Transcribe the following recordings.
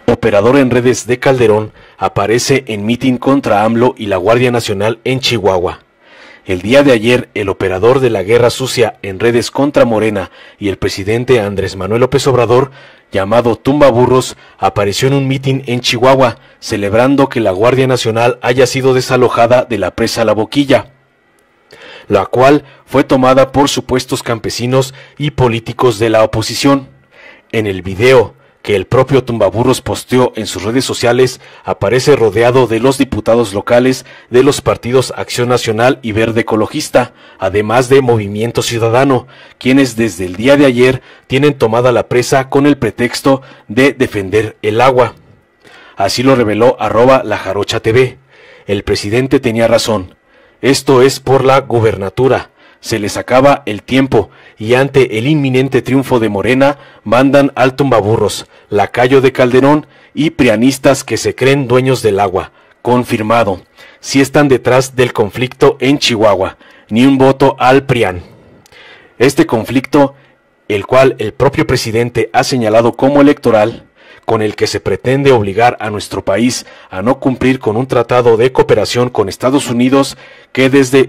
Operador en redes de Calderón aparece en mitin contra AMLO y la Guardia Nacional en Chihuahua. El día de ayer, el operador de la guerra sucia en redes contra Morena y el presidente Andrés Manuel López Obrador, llamado Tumbaburros, apareció en un mitin en Chihuahua, celebrando que la Guardia Nacional haya sido desalojada de la presa La Boquilla, la cual fue tomada por supuestos campesinos y políticos de la oposición. En el video que el propio Tumbaburros posteó en sus redes sociales, aparece rodeado de los diputados locales de los partidos Acción Nacional y Verde Ecologista, además de Movimiento Ciudadano, quienes desde el día de ayer tienen tomada la presa con el pretexto de defender el agua. Así lo reveló @lajarocha.tv. El presidente tenía razón. Esto es por la gubernatura. Se les acaba el tiempo y ante el inminente triunfo de Morena mandan al Tumbaburros, lacayo de Calderón y prianistas que se creen dueños del agua. Confirmado. Sí están detrás del conflicto en Chihuahua. Ni un voto al PRIAN. Este conflicto, el cual el propio presidente ha señalado como electoral, con el que se pretende obligar a nuestro país a no cumplir con un tratado de cooperación con Estados Unidos que desde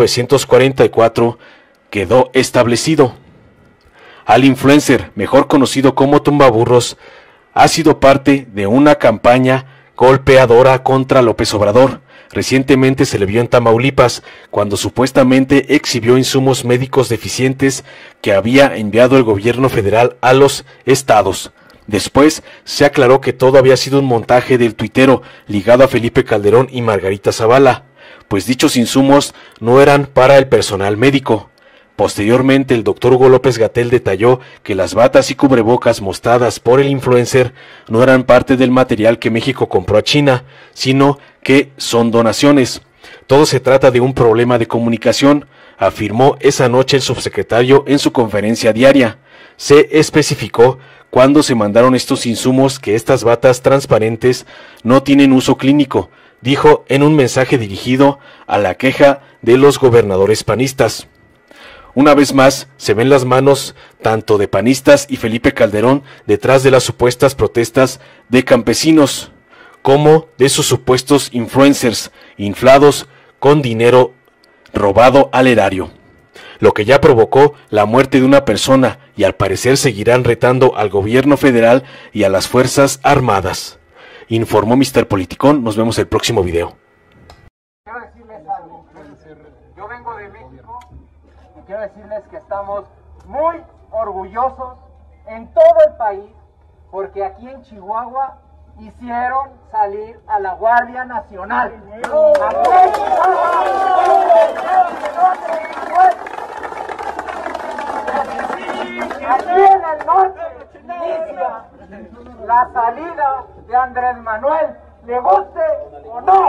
1944 quedó establecido. Al influencer, mejor conocido como Tumbaburros, ha sido parte de una campaña golpeadora contra López Obrador. Recientemente se le vio en Tamaulipas, cuando supuestamente exhibió insumos médicos deficientes que había enviado el gobierno federal a los estados. Después se aclaró que todo había sido un montaje del tuitero ligado a Felipe Calderón y Margarita Zavala, pues dichos insumos no eran para el personal médico. Posteriormente, el doctor Hugo López-Gatell detalló que las batas y cubrebocas mostradas por el influencer no eran parte del material que México compró a China, sino que son donaciones. Todo se trata de un problema de comunicación, afirmó esa noche el subsecretario en su conferencia diaria. Se especificó cuando se mandaron estos insumos que estas batas transparentes no tienen uso clínico, dijo en un mensaje dirigido a la queja de los gobernadores panistas. Una vez más, se ven las manos tanto de panistas y Felipe Calderón detrás de las supuestas protestas de campesinos, como de sus supuestos influencers inflados con dinero robado al erario, lo que ya provocó la muerte de una persona y al parecer seguirán retando al gobierno federal y a las Fuerzas Armadas. Informó Mr. Politicón, nos vemos el próximo video. Quiero decirles algo. Yo vengo de México y quiero decirles que estamos muy orgullosos en todo el país porque aquí en Chihuahua hicieron salir a la Guardia Nacional. Aquí en el norte inicia la salida de Andrés Manuel, le guste o no.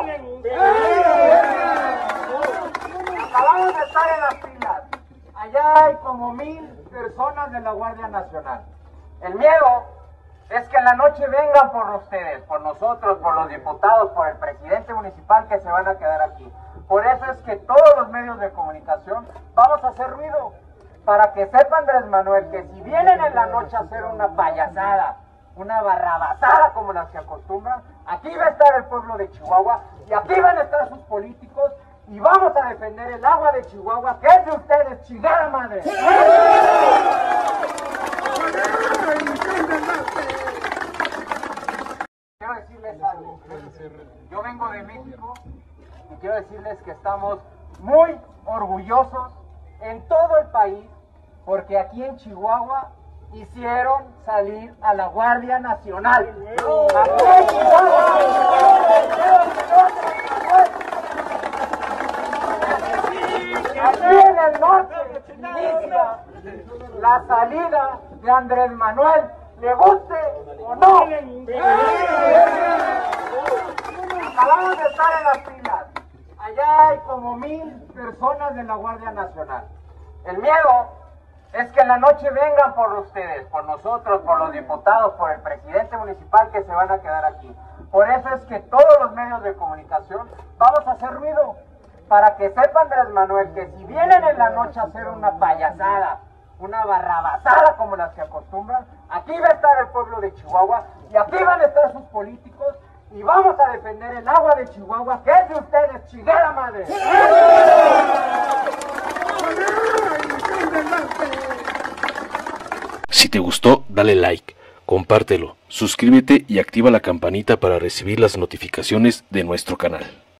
Acabamos de estar en las filas. Allá hay como 1000 personas de la Guardia Nacional. El miedo es que en la noche vengan por ustedes, por nosotros, por los diputados, por el presidente municipal que se van a quedar aquí. Por eso es que todos los medios de comunicación vamos a hacer ruido, para que sepa Andrés Manuel que si vienen en la noche a hacer una payasada, una barrabasada como las que acostumbran, aquí va a estar el pueblo de Chihuahua y aquí van a estar sus políticos y vamos a defender el agua de Chihuahua, que es de ustedes, chingada madre. Quiero decirles algo. Yo vengo de México y quiero decirles que estamos muy orgullosos en todo el país porque aquí en Chihuahua hicieron salir a la Guardia Nacional. Aquí en el norte inicia la salida de Andrés Manuel, le guste o no. Acabamos de estar en las filas. Allá hay como 1000 personas de la Guardia Nacional. El miedo es que en la noche vengan por ustedes, por nosotros, por los diputados, por el presidente municipal que se van a quedar aquí. Por eso es que todos los medios de comunicación vamos a hacer ruido, para que sepa Andrés Manuel que si vienen en la noche a hacer una payasada, una barrabasada como las que acostumbran. Aquí va a estar el pueblo de Chihuahua y aquí van a estar sus políticos y vamos a defender el agua de Chihuahua, que es de ustedes, chingada madre. Si te gustó, dale like, compártelo, suscríbete y activa la campanita para recibir las notificaciones de nuestro canal.